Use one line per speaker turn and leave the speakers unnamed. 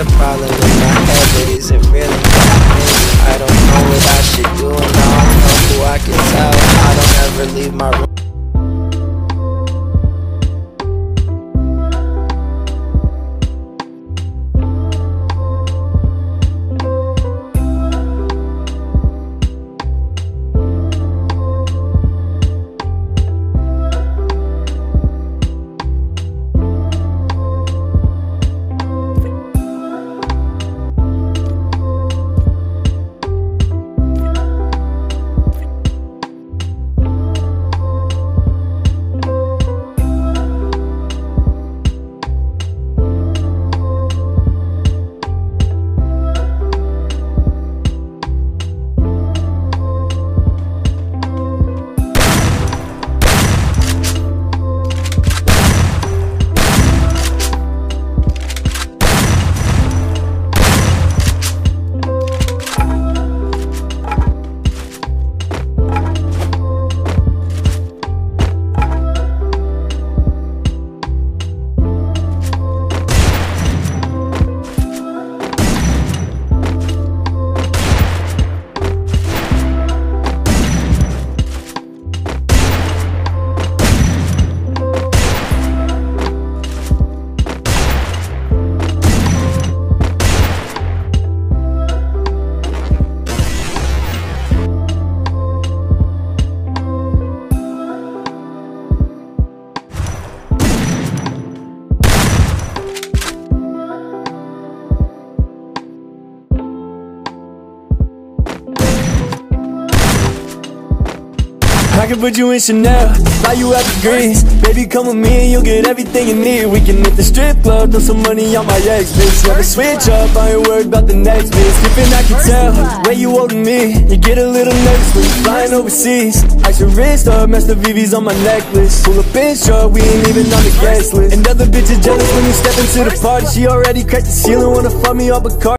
a problem in my head, but is it really me? I don't know what I should do, and I don't know who I can tell. I don't ever leave my room.
I can put you in Chanel, buy you out the greens. Baby, come with me and you'll get everything you need. We can hit the strip club, throw some money on my ex, bitch. Never switch up, I ain't worried about the next, bitch. Different, I can tell, way you holding me. You get a little nervous when you flying overseas. Ice your wrist up, match the VVs on my necklace. Pull up in truck, we ain't even on the guest list. And other bitches jealous when you step into the party. She already cracked the ceiling, wanna fuck me up a car.